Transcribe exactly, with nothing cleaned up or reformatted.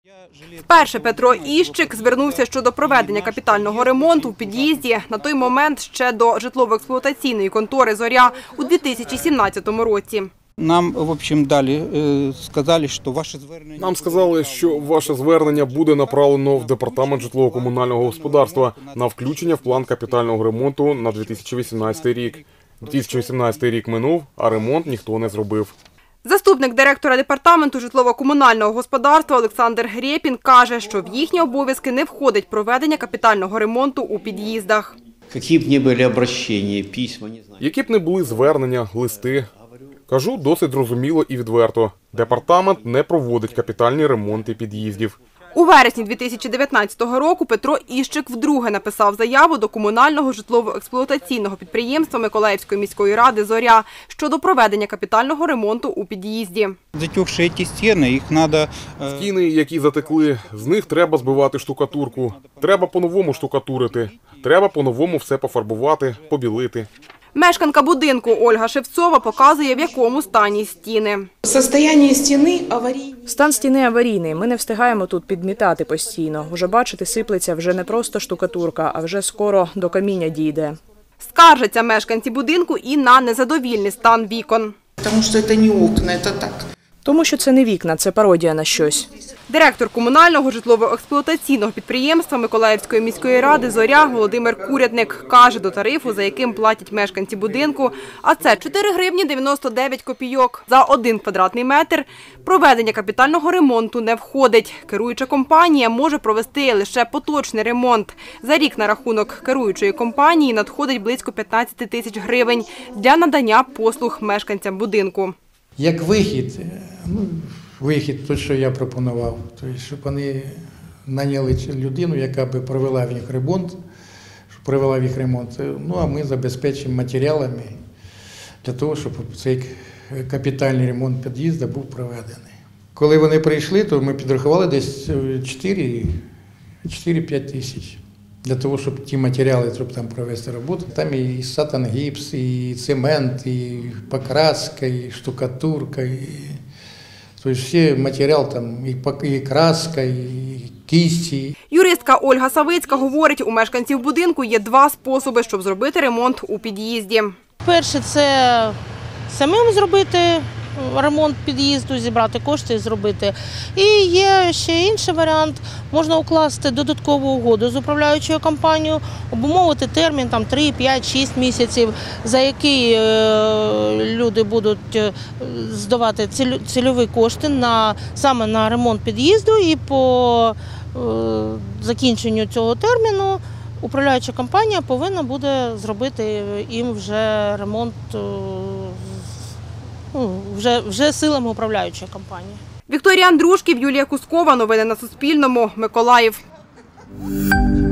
Вперше Петро Іщик звернувся щодо проведення капітального ремонту в під'їзді на той момент ще до житлово-експлуатаційної контори «Зоря» у дві тисячі сімнадцятому році. Нам, в общем, дали, сказали, що ваше звернення... Нам сказали, що ваше звернення буде направлено в Департамент житлово-комунального господарства на включення в план капітального ремонту на дві тисячі вісімнадцятий рік. дві тисячі вісімнадцятий рік минув, а ремонт ніхто не зробив. Заступник директора Департаменту житлово-комунального господарства Олександр Грєпін каже, що в їхні обов'язки не входить проведення капітального ремонту у під'їздах. Які б не були обращення, письма, не знаю. Які б не були звернення, листи. Кажу досить зрозуміло і відверто. Департамент не проводить капітальні ремонти під'їздів. У вересні дві тисячі дев'ятнадцятого року Петро Іщик вдруге написав заяву до комунального житлово-експлуатаційного підприємства Миколаївської міської ради «Зоря» щодо проведення капітального ремонту у під'їзді. Затекші ці стіни, їх треба... Стіни, які затекли, з них треба збивати штукатурку. Треба по-новому штукатурити. Треба по-новому все пофарбувати, побілити. Мешканка будинку Ольга Шевцова показує, в якому стані стіни. Состояние стіни аварійне. Стан стіни аварійний. Ми не встигаємо тут підмітати постійно. Уже бачите, сиплеться вже не просто штукатурка, а вже скоро до каміння дійде. Скаржаться мешканці будинку і на незадовільний стан вікон. Тому що це не окна, це так. Тому що це не вікна, це пародія на щось. Директор комунального житлово-експлуатаційного підприємства Миколаївської міської ради «Зоря» Володимир Курятник каже, до тарифу, за яким платять мешканці будинку, а це чотири гривні дев'яносто дев'ять копійок за один квадратний метр, проведення капітального ремонту не входить. Керуюча компанія може провести лише поточний ремонт. За рік на рахунок керуючої компанії надходить близько п'ятнадцять тисяч гривень для надання послуг мешканцям будинку. Як вихід, ну, вихід, той, що я пропонував, тобто, щоб вони наняли людину, яка би провела в них ремонт, щоб провела в їх ремонт, ну а ми забезпечимо матеріалами для того, щоб цей капітальний ремонт під'їзду був проведений. Коли вони прийшли, то ми підрахували десь чотири-п'ять тисяч. Для того, щоб ті матеріали, щоб там провести роботу. Там і сатангіпс, і цемент, і покраска, і штукатурка, і... Тобто всі матеріал, там, і краска, і кисті. Юристка Ольга Савицька говорить, у мешканців будинку є два способи, щоб зробити ремонт у під'їзді. Перше – це самим зробити ремонт під'їзду, зібрати кошти і зробити. І є ще інший варіант. Можна укласти додаткову угоду з управляючою компанією, обумовити термін там три, п'ять, шість місяців, за який люди будуть здавати цільові кошти на, саме на ремонт під'їзду, і по закінченню цього терміну управляюча компанія повинна буде зробити їм вже ремонт Вже, вже силами управляючої компанії. Вікторія Андрушків, Юлія Кускова. Новини на Суспільному. Миколаїв.